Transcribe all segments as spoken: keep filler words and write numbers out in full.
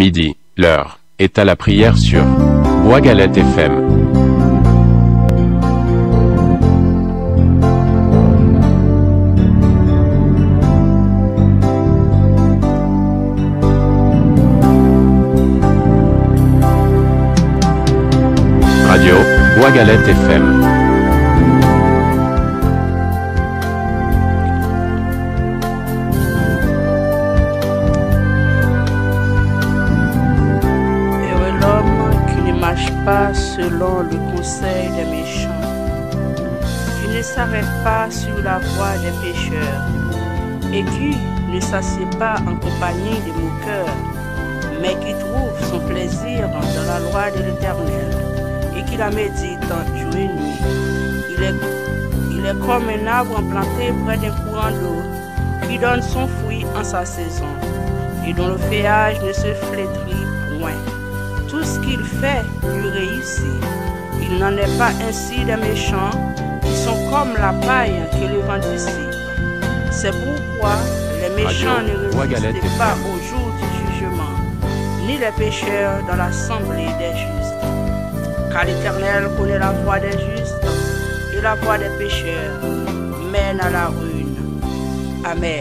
midi, l'heure est à la prière sur Bois-Galette F M. Radio Bois-Galette F M. Pas selon le conseil des méchants, qui ne s'arrête pas sur la voie des pécheurs, et qui ne s'assied pas en compagnie des moqueurs, mais qui trouve son plaisir dans la loi de l'Éternel, et qui la médite jour et nuit. Il est, il est comme un arbre planté près d'un courant d'eau, qui donne son fruit en sa saison, et dont le feuillage ne se flétrit point. Tout ce qu'il fait lui réussit. Il n'en est pas ainsi des méchants, ils sont comme la paille que le vent dissipe. C'est pourquoi les méchants Radio, ne résistent pas au jour du jugement, ni les pécheurs dans l'assemblée des justes. Car l'Éternel connaît la voie des justes, et la voie des pécheurs mène à la ruine. Amen.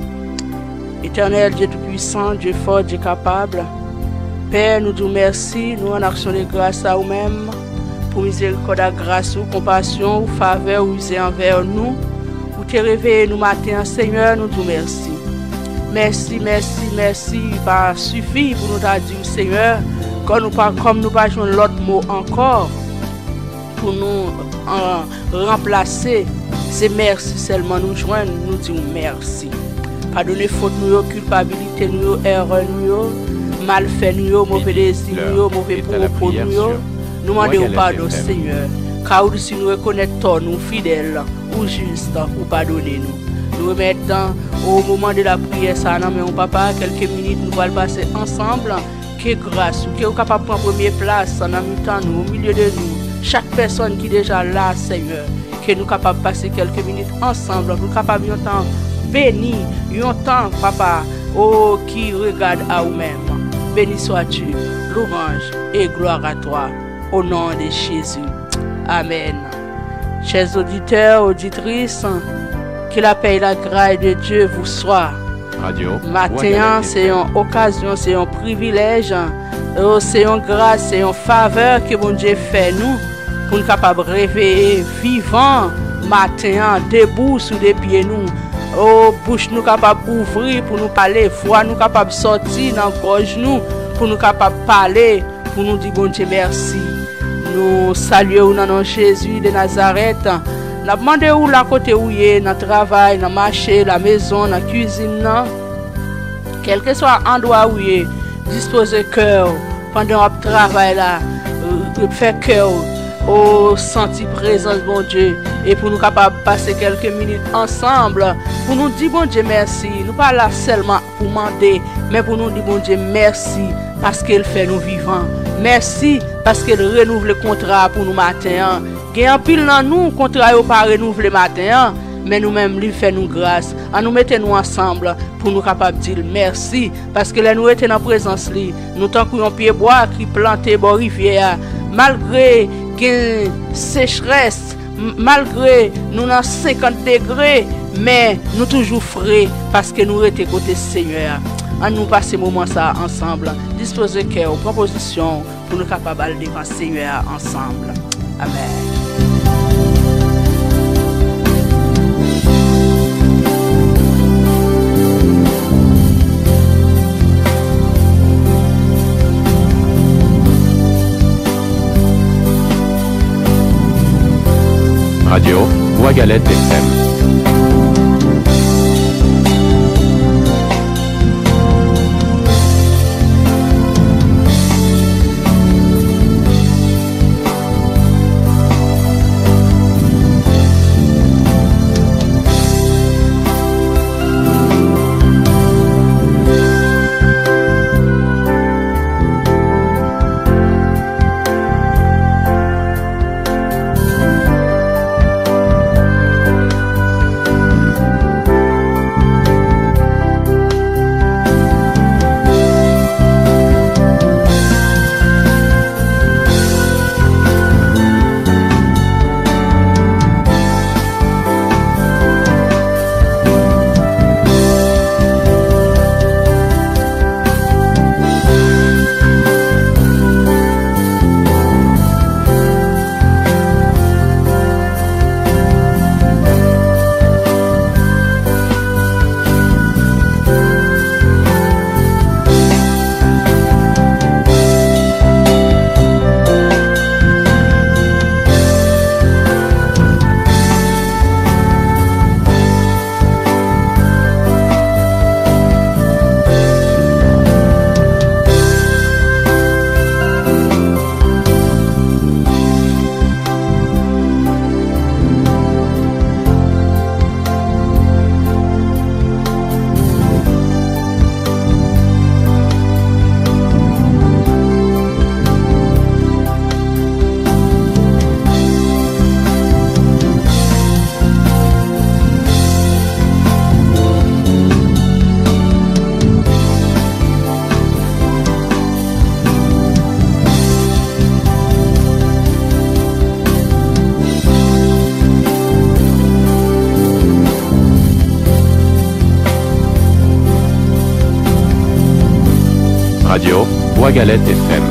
Éternel Dieu Tout-Puissant, Dieu fort, Dieu capable, Père, nous te remercions, nous en action de grâce à vous-même, pour miséricorde, grâce ou compassion ou faveur ou usé envers nous, pour te réveiller nous matin, Seigneur, nous te remercions. Merci, merci, merci, pas suffit pour nous dire, Seigneur, comme nous pas comme nous pas jouer l'autre mot encore, pour nous euh, remplacer, c'est merci seulement nous joindre, nous disons merci. Pardonnez faute nous, culpabilité nous, erreur nous, mal fait nous, mauvais désir nous, mauvais propos nous, nous demandons pardon Seigneur, car si nous reconnaissons nous fidèles ou justes ou pardonnez nous. Nous remettons au moment de la prière, ça non mais on papa, quelques minutes nous allons passer ensemble, que grâce, que vous capable de prendre première place en même nous, au milieu de nous, chaque personne qui est déjà là Seigneur, que nous capables de passer quelques minutes ensemble, pour capable de temps béni, un temps papa, oh qui regarde à vous-même. Béni sois-tu, louange et gloire à toi, au nom de Jésus. Amen. Chers auditeurs, auditrices, que la paix et la grâce de Dieu vous soit. Radio. Matin, c'est une occasion, c'est un privilège, c'est une grâce, c'est une faveur que bon Dieu fait nous, pour nous capables de réveiller vivant, matin, debout sous les pieds nous. Oh, bouche nous capable d'ouvrir pour nous parler, voix nous capable de sortir dans la gorge nous, pour nous capable de parler, pour nous dire bon Dieu merci. Nous saluons dans le nom de Jésus de Nazareth. Nous demandons où la côté où il est, dans le travail, dans le marché, la maison, dans la cuisine, quel que soit l'endroit où il est, disposez cœur pendant le travail là, faire cœur. Oh, senti présence, bon Dieu, et pour nous capables de passer quelques minutes ensemble, pour nous dire, bon Dieu, merci. Nous pas là seulement pour demander, mais pour nous dire, bon Dieu, merci, parce qu'il fait nous vivants. Merci, parce qu'il renouvelle le contrat pour nous matin. Il y a un pile dans nous, contrat n'est pas renouvelé matin, mais nous-mêmes, lui fait nous grâce. En nous mettons nous ensemble pour nous capables de dire merci, parce que là, nous étions dans la présence, nous tant qu'on pied bois qui planté dans la rivière, malgré qu'il sécheresse, malgré nous dans cinquante degrés, mais nous toujours frais parce que nous étions côté Seigneur. En nous passer moment ça ensemble, disposer cœur aux propositions pour nous capables de devant Seigneur ensemble. Amen. Radio Bois-Galette F M. Radio, Bois-Galette F M.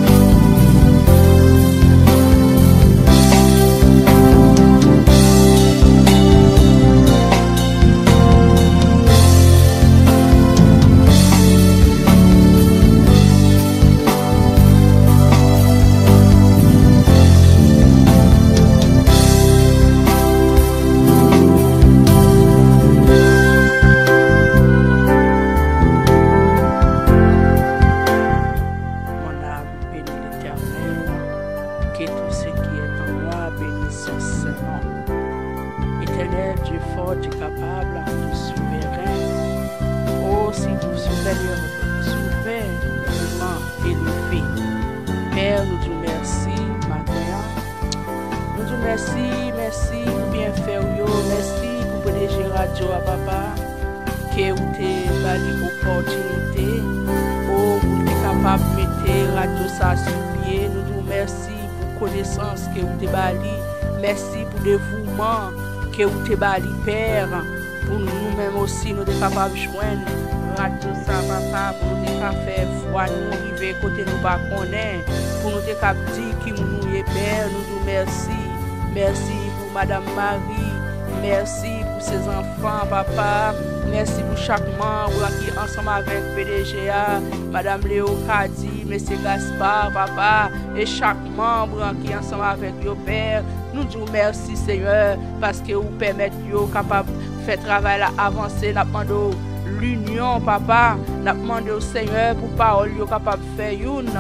Que vous te bali Père, pour nous-mêmes aussi, nous sommes capables de joindre Radio ça, papa, pour nous faire foi, nous arriver côté nous pas connaître, pour nous dire qui nous est Père, nous disons merci, merci pour Madame Marie, merci pour ses enfants, papa, merci pour chaque membre qui est ensemble avec P D G A, Madame Léo Kadi, Monsieur Gaspard, papa, et chaque membre qui est ensemble avec le Père. Nous disons merci Seigneur parce que vous permettez de capable faire travail là avancer. Nous demandons l'union papa. Nous demandons au Seigneur pour parole capable faire une.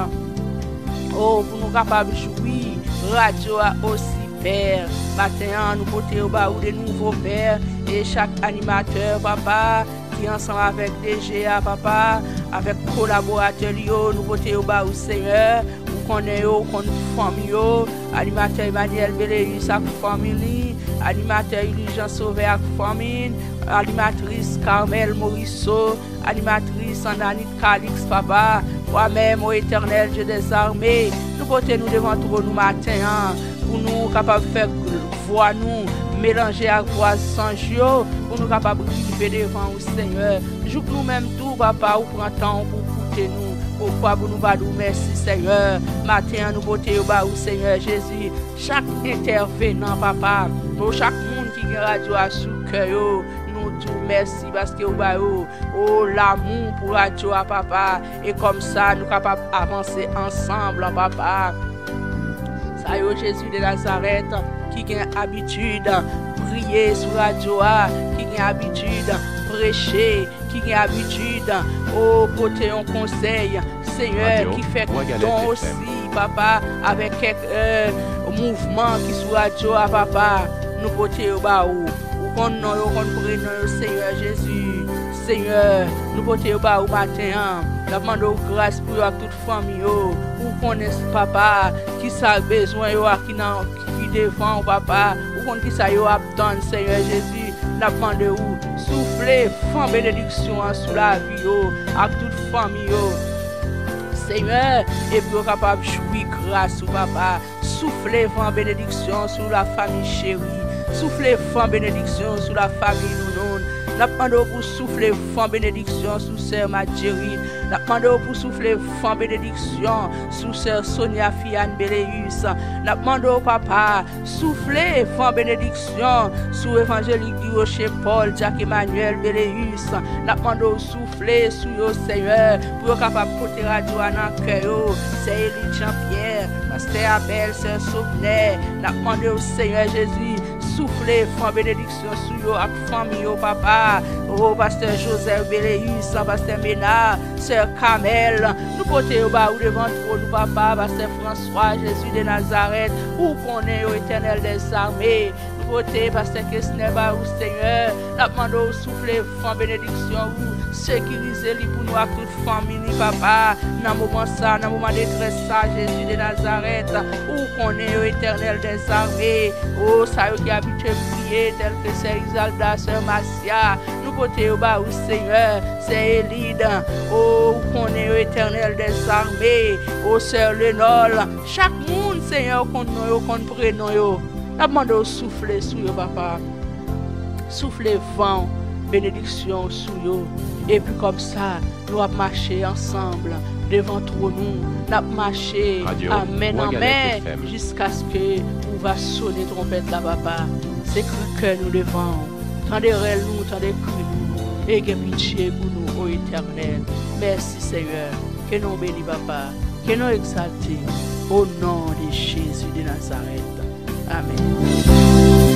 Oh pour nous capable jouir. Radio aussi Père. Maintenant nous portons au bas des nouveaux pères et chaque animateur papa qui ensemble avec D G A papa avec collaborateurs nous portons au bas au Seigneur. Qu'on est au qu'on famille animateur Emmanuel Béléus avec famille animateur Jean Sauvé avec famille animatrice Carmel Morisseau animatrice Ananit Calix papa moi-même au éternel Dieu des armées nous portons nous devant toi nous matin hein, pour nous capables de faire voix nous mélanger avec voix sans jour pour nous capables de vivre devant au Seigneur joue nous-mêmes tout papa ou prend temps pour écouter nous. Pourquoi vous nous badou merci Seigneur. Matin nous porter au bas au Seigneur Jésus. Chaque intervenant papa, pour chaque monde qui a radio à sous cœur, nous disons merci parce que au bas oh l'amour pour radio à papa et comme ça nous capables avancer ensemble papa. Ça y est Jésus de Nazareth qui a habitude prier sur radio qui a habitude prêcher qui a habitude au porter un conseil Seigneur Radio, qui fait don aussi papa avec quelques euh, mouvements qui sur radio à papa nous porter au bas ou qu'on nous comprenons Seigneur Jésus Seigneur nous porter au bas au matin nous demandons grâce pour toute famille ou connaît papa qui ça besoin qui nan qui devant papa ou qu'on qui ça yo attend Seigneur Jésus n'a demandé ou souffler fin bénédiction sur la vie à toute famille Seigneur et pour capable jouir grâce sur papa souffler fin bénédiction sur la famille chérie souffler fin bénédiction sur la famille nous n'a demandé pour souffler fin bénédiction sur sœur Madjeri n'a demandé pour souffler fin bénédiction sur sœur Sonia Fiane Béléus n'a demandé au papa souffler fin bénédiction sur évangélique du Rocher Paul Jacques Emmanuel Béléus n'a demandé souffler sur le Seigneur pour capable porter radio dans cœur c'est Élie Jean-Pierre pasteur Abel sœur Souvenir n'a demandé au Seigneur Jésus souffler fin bénédiction sur la famille au papa au pasteur Joseph Béléus pasteur Ménard sœur Kamel nous porter au bas ou devant nous papa pasteur François Jésus de Nazareth où qu'on est au éternel des armées nous porter pasteur Kessner ou Seigneur nous demandons souffler fin bénédiction ou sécuriser lui pour nous à toute famille papa dans moment ça dans moment détresse ça Jésus de Nazareth où qu'on est au éternel des armées oh ça qui habitué prier tel que c'est Isalda sœur Massia nous porter au bas au Seigneur c'est Élide oh qu'on est au éternel des armées oh sœur Lenol chaque monde Seigneur qu'on nous qu'on prénom yo nous demandons souffler sur yo papa souffler vent bénédiction sur eux. Et puis comme ça, nous allons marcher ensemble devant trop nous. Nous allons marcher, Radio amen, Ouagalette amen, F M. jusqu'à ce que nous va sonner trompette là, papa. C'est que nous devant. Tendez nous, tendez cru nous, et que pitié pour nous, ô Éternel. Merci Seigneur, que nous bénis, papa, que nous exaltés, au nom de Jésus de Nazareth. Amen.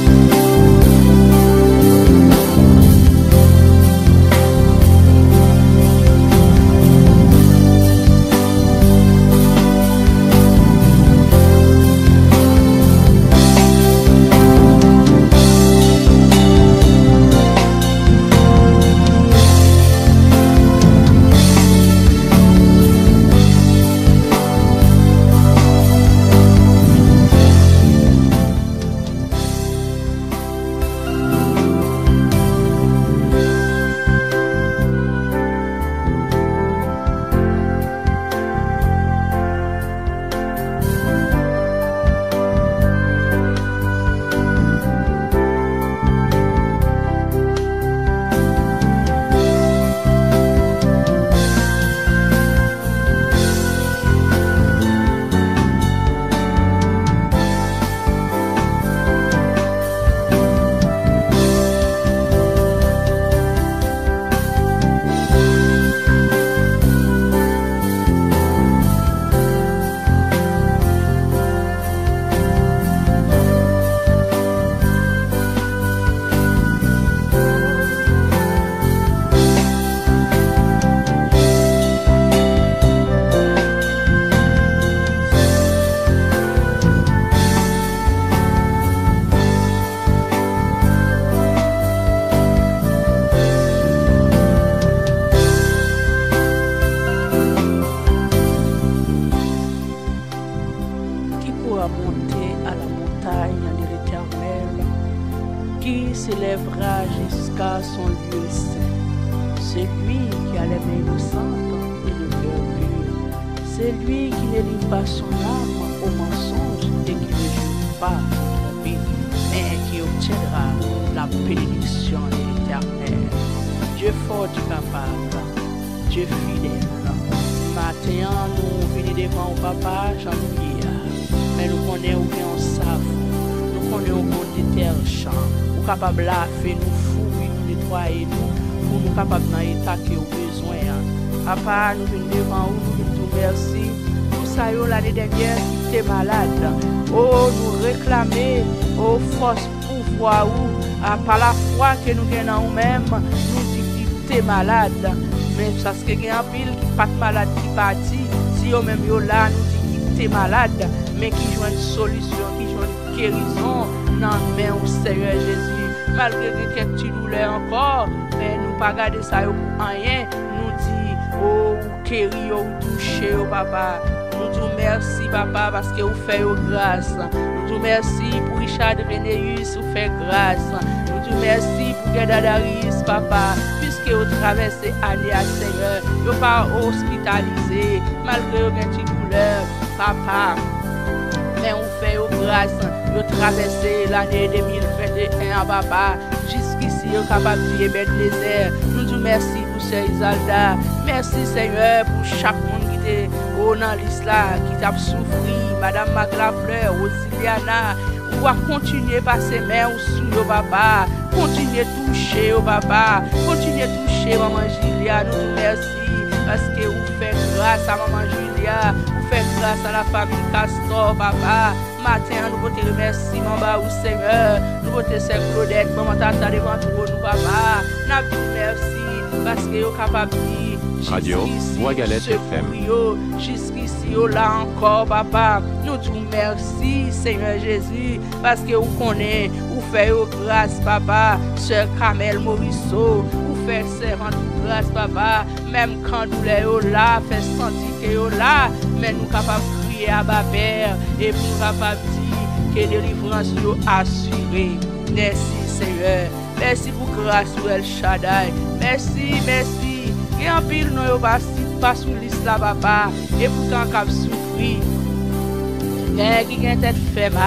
s'élèvera jusqu'à son lieu saint. C'est lui qui a les mains innocentes et le cœur pur. C'est lui qui ne livre pas son âme au mensonge et qui ne joue pas au tromper, mais qui obtiendra la bénédiction de l'Éternel. Dieu fort, Dieu capable, Dieu fidèle. Maintenant, nous venons devant au papa, Jean-Louis, mais nous connaissons bien en savon, nous connaissons bien des terres champs, nous sommes capables de faire nous fouiller, nous nettoyer, nous, pour nous capables dans l'état que nous avons besoin. Papa, nous venons devant vous, nous disons merci pour ça, l'année dernière, qui était malade. Oh, nous réclamer, oh, force, pouvoir, par la foi que nous gagnons nous-mêmes, nous disons que tu es malade. Mais parce que il y a un pile qui pas malade qui partit, si eux même yo là nous dit qui est malade, mais qui joue une solution, qui joue une guérison dans main au Seigneur Jésus. Malgré quelques petites douleurs encore, mais nous pas garder ça pour rien. Nous dit oh guéri, oh touché, oh papa. Nous disons merci papa parce que vous faites grâce. Nous disons merci pour Richard Renéus, vous faites grâce. Nous disons merci pour Gedadaris papa. Que vous traversez année à Seigneur, vous n'êtes pas hospitalisé, malgré vos petites douleurs, papa. Mais on fait aux grâces, vous traversez l'année deux mille vingt et un, papa. Jusqu'ici, vous êtes capable de mettre les airs. Nous disons merci pour ces Isalda. Merci Seigneur pour chaque monde qui était dans l'islam, qui t'a souffert. Madame Maglafleur, Osiliana, on va continuer par ses mains sous le papa. Continuez à toucher au papa, continuez à toucher maman Julia, nous vous merci parce que vous faites grâce à maman Julia, vous faites grâce à la famille Castor, papa. Matin, nous vous remercions, maman ou Seigneur, nous vous remercions Claudette, maman Tata devant nous, papa. Nous vous merci parce que vous êtes capable de dire Radio Ouagalette F M. Jusqu'ici, là encore, papa. Nous te remercions, Seigneur Jésus, parce que vous connaissez, vous faites grâce, papa. Sœur Camel Morisseau, vous faites servante grâce, papa. Même quand nous sommes là, fait sentir que nous sommes là, mais nous sommes capables de crier à ma Père et nous sommes capables de dire que la délivrance est assurée. Merci, Seigneur. Merci pour grâce, El Shaddai. Merci, merci. Et en pile, nous ne pas sous l'islam, papa. Et pourtant, quand souffrir, qui a tête fait mal,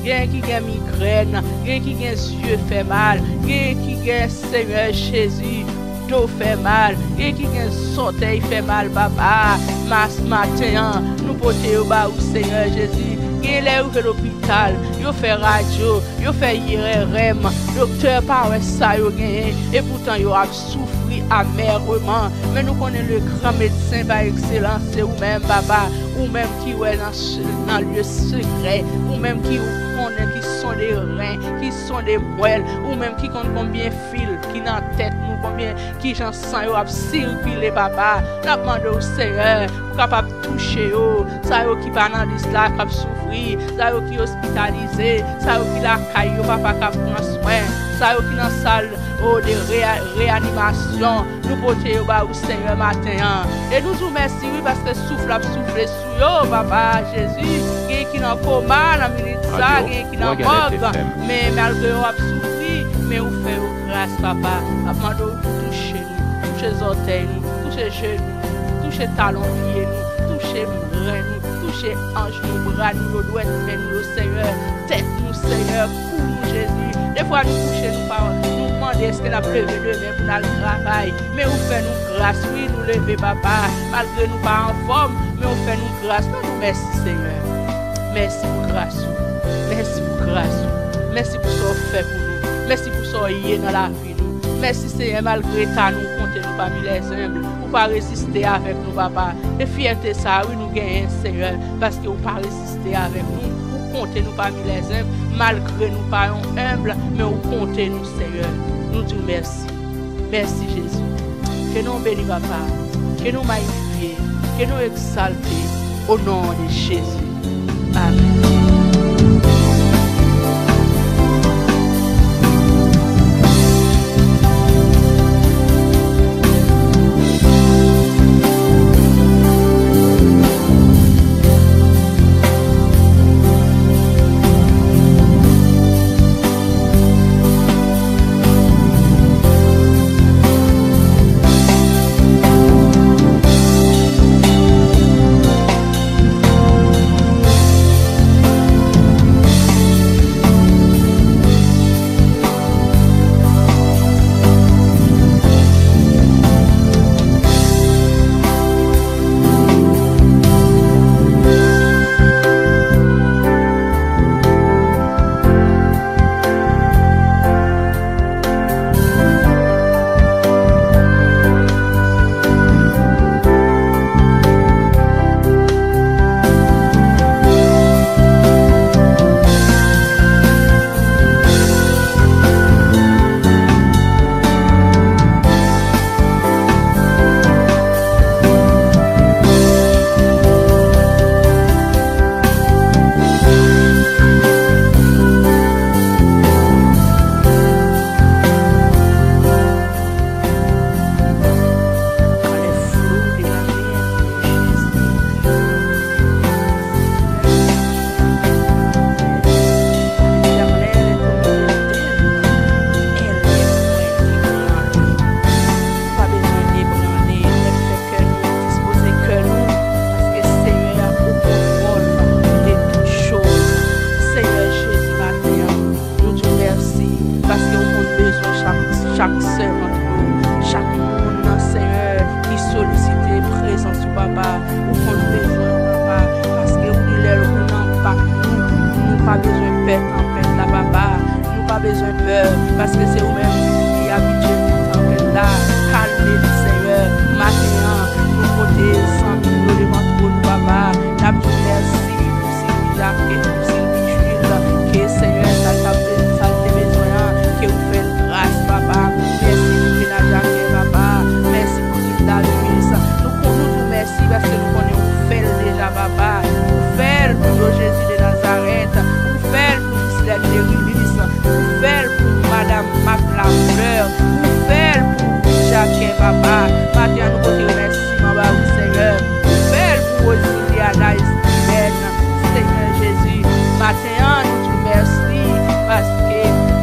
gen qui gen migraine, gen qui gen yeux fait mal, gen qui gen Seigneur Jésus dos fait mal, gen qui gen sommeil fait mal papa. Mas matin nous porter au bas au Seigneur Jésus. Gen les ou l'hôpital, yo fait radio, yo fait I R M, docteur pas ça yo gen et pourtant yo a souffri amèrement. Mais nous connaissons le grand médecin par excellence, c'est ou même papa, ou même qui est dans dans le secret, ou même qui connaît qui sont des reins, qui sont des moelles, ou même qui compte combien fil qui dans tête nous combien qui j'en sang yo a circuler papa. N'a demandé au Seigneur capable toucher yo, ça yo qui pas dans l'islam cap souffrir, ça yo qui hospitalisé, ça yo qui la caille papa cap prend soin, ça yo qui dans salle oh de réa, réanimation. Nous porter au bas au Seigneur matin et nous vous merci oui parce que souffle a soufflé sur yo papa Jésus qui dans coma dans minute ça qui dans mort mais malgré yo a souffri mais vous fait grâce papa avant de toucher nous toucher les orteils nous toucher genoux toucher talons pieds nous toucher bras nous toucher hanches nous bras nous doigts nous Seigneur tête nous Seigneur cou nous Jésus des fois nous coucher nous pas nous demander est-ce que la pleuve demain pour aller travail mais vous fait nous grâce oui nous lever papa malgré nous pas en forme mais vous fait nous grâce nous merci Seigneur merci pour grâce merci pour grâce merci pour ce que fait pour nous merci pour ce que y est dans la vie nous merci Seigneur malgré ça nous compter nous parmi les humbles pour pas résister avec nous papa et fierté ça oui nous gagnons Seigneur parce que vous pas résister avec nous vous comptez nous parmi les humbles malgré nous pas humbles mais vous comptez nous Seigneur nous disons merci merci Jésus que nous bénissons papa que nous magnifions que nous exaltons au nom de Jésus amen. Chaque servant, chaque monde, Seigneur, qui sollicite présence du papa, ou qu'on besoin, papa, parce que vous l'êtes, vous n'en pas nous, nous pas besoin de peur, en paix là, papa, nous pas besoin de peur, parce que c'est vous-même qui habituez tout en paix là, calmez-vous, Seigneur, maintenant, nous côté cent mille devant pour nous, papa, la plus merci, pour Sylvie Jacques, pour Sylvie Jules, que Seigneur, ça t'a besoin, que vous faites grâce, papa. Merci pour Jacques, papa. Merci pour Linda Louise. Nous nous merci parce que nous connaissons vous faire déjà, papa. Vous faire pour Jésus de Nazareth. Vous faire pour Michel de Rivis. Vous faire pour Madame Mac la Fleur. Vous faire pour Jacques, papa. Matin, nous vous remercions, papa, Seigneur. Vous faire pour Osiliana Steven, Seigneur Jésus. Matin, nous vous remercions parce que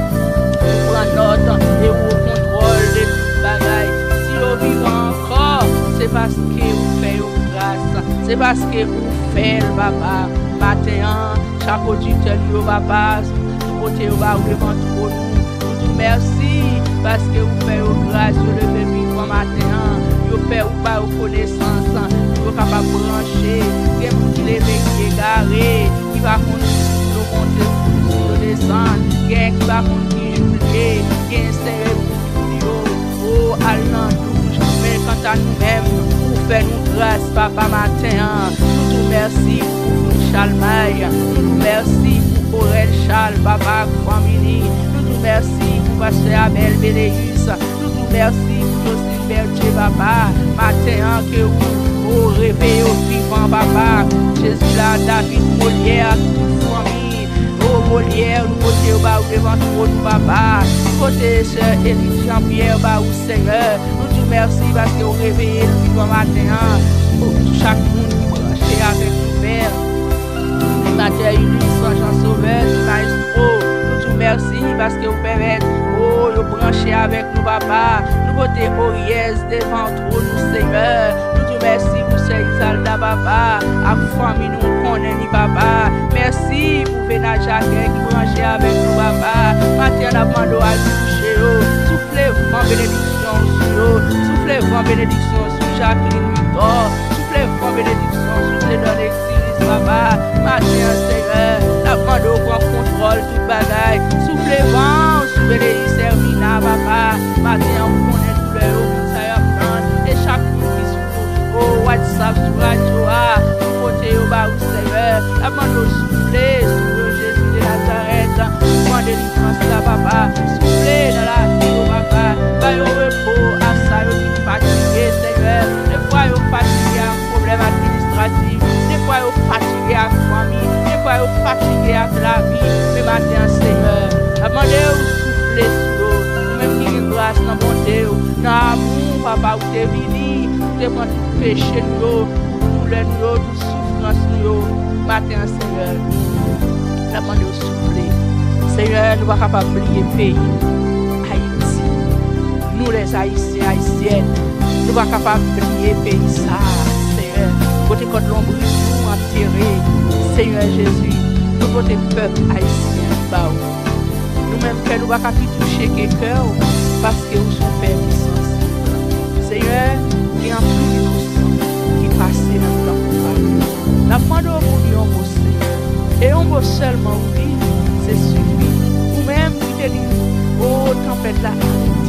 vous prenez notre et vous contrôle de tout bagaille. Si vous vivez encore, c'est parce que vous faites une grâce. C'est parce que vous faites, papa. matin, chaque auditeur, nous, papa, nous côté au bas, devant tout nous. Nous merci parce que vous faites grâce sur le bébé comme matin. Vous faites ou pas connaissance, vous êtes capable de brancher, qui est levé, qui est garé, qui va conduire nous monter, nous descendre, qui va conduire jouer, qui est serré pour aller douche. Mais quant à nous-mêmes, vous faites nous grâce, papa matin. Nous vous merci pour Chalmaï, nous vous merci pour Aurel Charles, papa, famille. Nous vous merci pour pasteur Abel Béléus. Nous vous merci pour Jocelyne Berthier, papa. Matin que vous réveillez au vivant, papa. Jésus là, David Molière, toute famille. Oh Molière, nous côté au bas devant tout nous, papa. Côté sœur Élie Jean-Pierre, bas au Seigneur. Nous vous merci parce que vous réveillez le vivant matin. Pour chaque monde qui branché avec nous, Père. Mater Ulysse, Jean Sauveur, Maestro, nous vous merci parce que vous permettez, oh, de brancher avec nous, papa. Nous côté Oriès, devant trop nous, Seigneur. Nous vous merci pour ces Isalda, papa. À vous famille, nous connaissons, papa. Merci pour Vénage Jacquet qui branché avec nous, papa. Matin, on a demandé à toucher, oh. Soufflez-vous en bénédiction sur eux. Soufflez-vous en bénédiction sur Jacqueline Victor. Soufflez-vous en bénédiction sur les données. Papa, matin, Seigneur, la demande au grand contrôle, toute bagaille. Soufflez vent, soufflez les servina, papa. Matin, on connaît tout le haut, ça y a prendre. Et chaque monde qui souffle, au WhatsApp, sur radio, tout côté au bas, Seigneur. La demande au souffler, sur Jésus de Nazareth. Demande de l'enfance, là, papa. Soufflez dans la vie, au papa. Bah, au repos, à ça, au fatigué, Seigneur. Des fois, au fatigué, un problème administratif. Des fois, vous fatigué à la famille, des fois, vous fatigué à la vie. Mais maintenant, Seigneur, demandez-vous souffler sur vous, même qui est grâce dans mon Dieu, dans l'amour, papa, vous êtes venu, vous êtes tout péché, nous, tout le nous, toute souffrance, nous, matin, Seigneur, demandez-vous souffler. Seigneur, nous ne sommes pas capables d'oublier le pays, Haïti. Nous, les Haïtiens, Haïtiennes, nous ne sommes pas capables d'oublier le pays, ça, Seigneur. Côté côté l'ombre, nous enterré, Seigneur Jésus, nous côté peuple haïtien, bah, nous-mêmes que nous ne pouvons pas toucher quelqu'un parce que nous sommes pères qui sont sensibles. Seigneur, il y a un plus de qui passe dans notre compagnie. La demande au monde, on Seigneur, et on peut seulement oui, c'est suffit. Ou même qui te dit, oh, tempête là,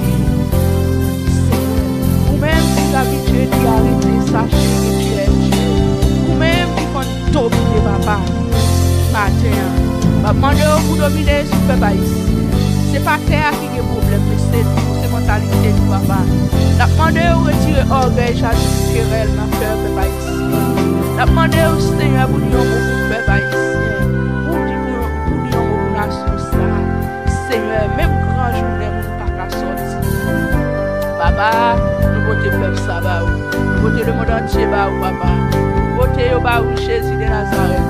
Seigneur, ou même qui t'habitue d'y arrêter, sachez que tu es Dieu. Même qui font tout oublier, papa, matin, je demande vous dominer sur le peuple ici. Ce n'est pas terre qui a un problème, c'est la mentalité du papa. Je demande vous retirer l'orgueil, jalousie, querelle dans le cœur du peuple ici. Je demande vous, Seigneur, pour dire au peuple ici, pour dire aux nations ça. Seigneur, même grand journée, nous ne pouvons pas sortir. Papa, nous votons le peuple ça, nous votons le monde entier, papa. Côté au bas où Jésus de Nazareth.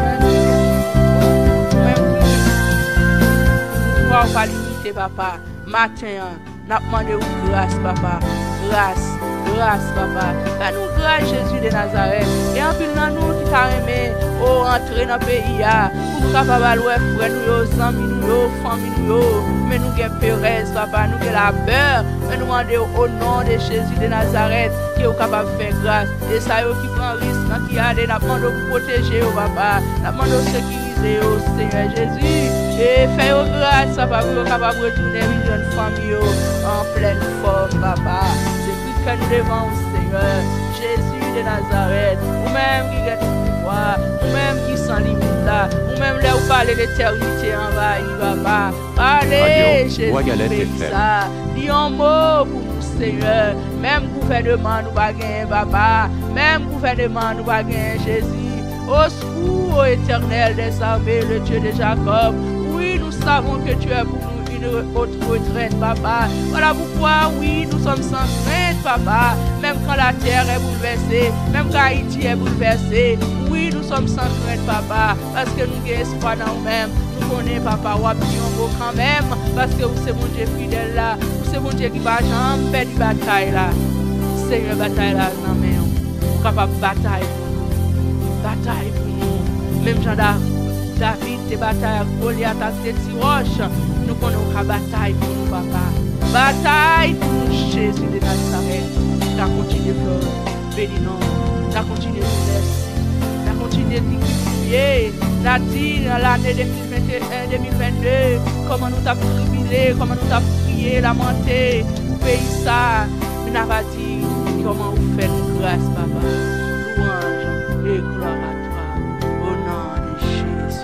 Même qui pouvoir pas limiter, papa. Matin, n'a demandé grâce, papa. Grâce, grâce, papa. Là, nous grâce Jésus de Nazareth. Et en plus, nous qui t'a aimé, oh, entrer dans le pays, pour capable de frère nous, amis nous, famille nous, mais nous avons peur, papa, nous avons la peur, mais nous demandons au nom de Jésus de Nazareth qui est capable de faire grâce. Et ça, qui prend risque, qui a des demandons pour protéger, papa, nous demandons sécuriser, Seigneur Jésus, et faire grâce, papa, pour capable de retourner une jeune famille en pleine forme, papa. C'est que nous devons, Seigneur, Jésus de Nazareth, ou-même qui est pouvoir, ou-même qui sans limite là, ou-même là où parler l'éternité en bas, il va pas. Allez, Jésus, ça. Dis un mot pour nous, Seigneur. Même gouvernement nous va gagner, papa. Même gouvernement nous va gagner, Jésus. Au secours, ô éternel des armées, le Dieu de Jacob. Oui, nous savons que tu es pour nous une autre retraite, papa. Voilà pourquoi, oui, nous sommes sans crainte, papa. Même quand la terre est bouleversée, même quand Haïti est bouleversée, oui, nous sommes sans crainte, papa. Parce que nous avons espoir dans nous-mêmes. Nous connaissons, papa, ou abdions quand même. Parce que vous, c'est mon Dieu fidèle là. Vous, c'est mon Dieu qui va jamais perdre la bataille là. Seigneur, bataille là, non, mais vous capable de bataille pour nous. Bataille pour nous. Même Jean David, te bataille avec Goliath, avec des roches. Nous connaissons la bataille pour nous, papa. Bataille pour nous, Jésus de Nazareth. Tu as continué de bénir nous. Tu as continué de merci. Tu as continué de prier. Tu as dit dans l'année deux mille vingt et un deux mille vingt-deux comment nous t'avons tribulé, comment nous t'avons prié, lamenté. Pays ça. Nous n'avons dit comment vous faites grâce, papa. Louange et gloire à toi. Au nom de Jésus.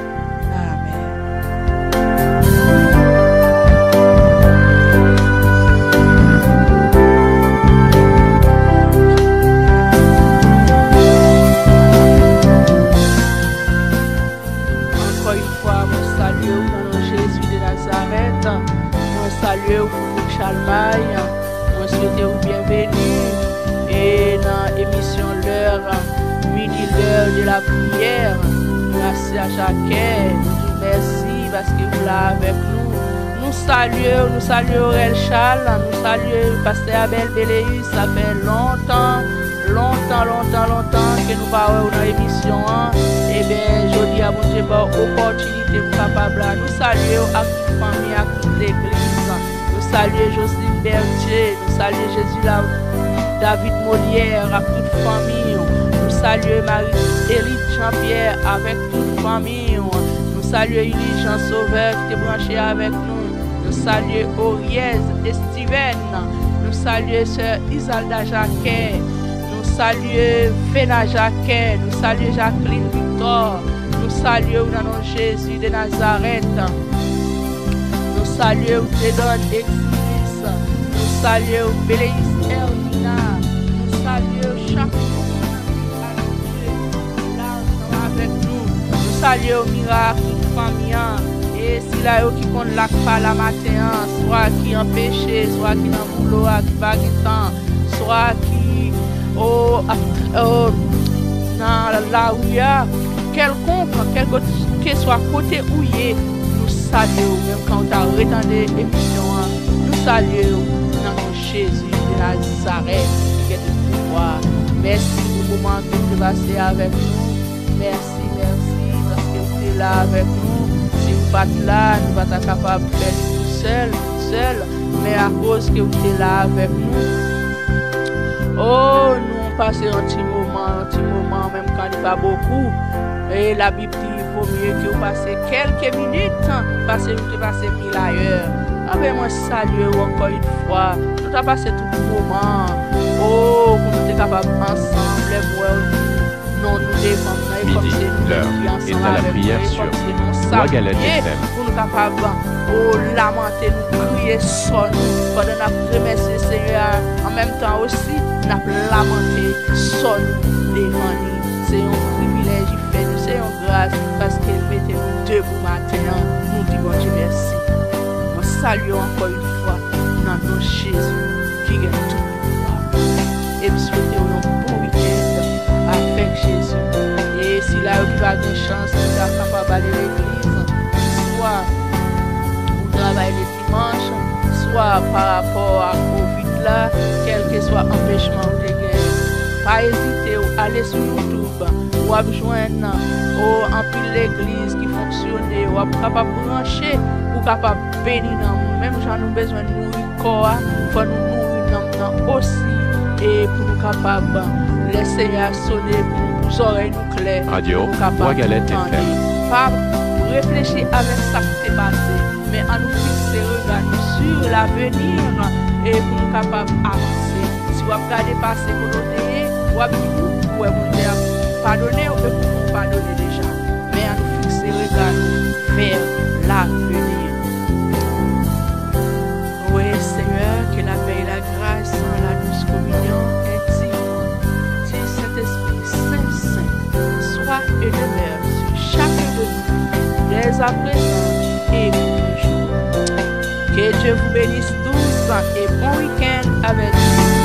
Salut pour Chalmaille, on souhaite vous bienvenue et dans l'émission l'heure, midi l'heure de la prière. Merci à Jacquet, nous merci parce que vous l'avez avec nous. Nous saluons, nous saluons Aurel Charles, nous saluons Pasteur Abel Béléus, ça fait longtemps, longtemps, longtemps, longtemps que nous parlons dans l'émission. Et bien, je dis à mon Dieu, opportunité pour capable. Nous saluons à toute famille, à toute l'église. Nous saluons Jocelyne Berthier, nous saluons Jésus là, David Molière avec toute famille. Nous saluons Marie-Élite Jean-Pierre avec toute famille. Nous saluons Élie Jean Sauveur qui est branché avec nous. Nous saluons Oriez et Steven. Nous saluons Sœur Isalda Jacquet. Nous saluons Fena Jacquet. Nous saluons Jacqueline Victor. Nous saluons dans nom Jésus de Nazareth. Nous saluons Tedon Exilis. Nous saluons Béléis Ermina. Nous saluons chaque monde avec nous. Nous saluons Miracle, toute famille. Et si là, qui compte la pas la matin, soit qui empêché, soit qui dans le boulot, qui pas de temps, soit qui oh, oh, dans la rue, quelconque, quelque que soit côté où il est, nous saluons, même quand on a retenu l'émission, nous saluons dans Jésus de Nazareth qui est de pouvoir. Merci pour le moment que vous passez avec nous. Merci, merci, parce que vous êtes là avec nous. Si vous n'êtes pas là, nous ne sommes pas capables de faire tout seul, tout seul, mais à cause que vous êtes là avec nous. Oh, nous passons un petit moment, un petit moment, même quand il n'y a pas beaucoup. Et la Bible dit qu'il vaut mieux que vous passez quelques minutes, parce que vous passez mille ailleurs. Avec moi, saluer encore une fois. Nous avons passé tout le moment. Oh, pour nous être capables ensemble, les voix. Non, nous devons, comme c'est nous qui ensemble avec nous, comme c'est nous saluer, pour nous capables, oh, lamenter, nous crier, sonner, pendant nous remercier le Seigneur. En même temps aussi, nous lamenter, sonner devant nous. C'est un privilège, il fait nous, c'est une grâce, parce qu'il mettait nous debout matin. Nous disons Dieu merci. Nous saluons encore une fois dans nos Jésus qui gagne tout le pouvoir. Et nous souhaitons un bon week-end avec Jésus. Et si là, vous avez une chance, vous êtes capable d'aller à l'église, soit vous travaillez le dimanche, soit par rapport à Covid là, quel que soit l'empêchement ou les guerres, pas hésiter à aller sur YouTube. Ou à joindre en pile l'église qui fonctionne, ou à capable brancher, ou capable bénir. Même si nous avons besoin de nourrir le corps, il faut nous nourrir aussi. Et pour nous capables de laisser sonner pour nos oreilles nous claires. Radio, Bois Galette F M. Pas réfléchir avec ça qui s'est passé, mais à nous fixer regarder sur l'avenir et pour nous capables d'avancer. Si vous regardez passer pour nous, vous avez dit, vous pouvez pardonner ou vous pardonner déjà, mais à nous fixer regard vers l'avenir. Oui, Seigneur, que la paix et la grâce dans la douce communion intime du Saint-Esprit Saint Saint soit et demeure sur chacun de nous, dès à présent et pour toujours. Que Dieu vous bénisse tous et bon week-end avec vous.